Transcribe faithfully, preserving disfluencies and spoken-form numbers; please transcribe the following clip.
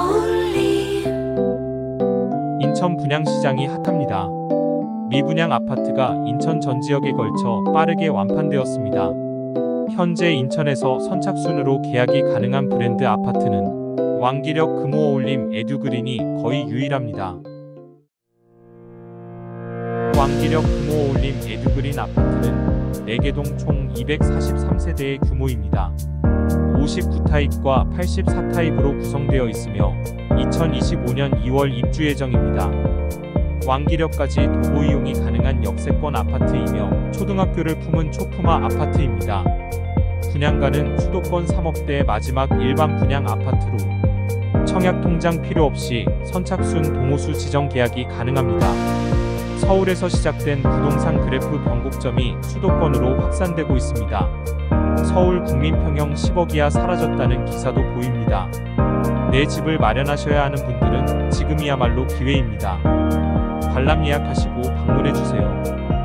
인천 분양시장이 핫합니다. 미분양 아파트가 인천 전 지역에 걸쳐 빠르게 완판되었습니다. 현재 인천에서 선착순으로 계약이 가능한 브랜드 아파트는 왕기력 금호어울림 에듀그린이 거의 유일합니다. 왕기력 금호어울림 에듀그린 아파트는 네 개동 총 이백사십삼 세대의 규모입니다. 오십구 타입과 팔십사 타입으로 구성되어 있으며 이천이십오 년 이월 입주 예정입니다. 왕기력까지 도보 이용이 가능한 역세권 아파트이며 초등학교를 품은 초품화 아파트입니다. 분양가는 수도권 삼억대의 마지막 일반 분양 아파트로 청약통장 필요 없이 선착순 동호수 지정 계약이 가능합니다. 서울에서 시작된 부동산 그래프 변곡점이 수도권으로 확산되고 있습니다. 서울 국민평형 십억 이하 사라졌다는 기사도 보입니다. 내 집을 마련하셔야 하는 분들은 지금이야말로 기회입니다. 관람 예약하시고 방문해주세요.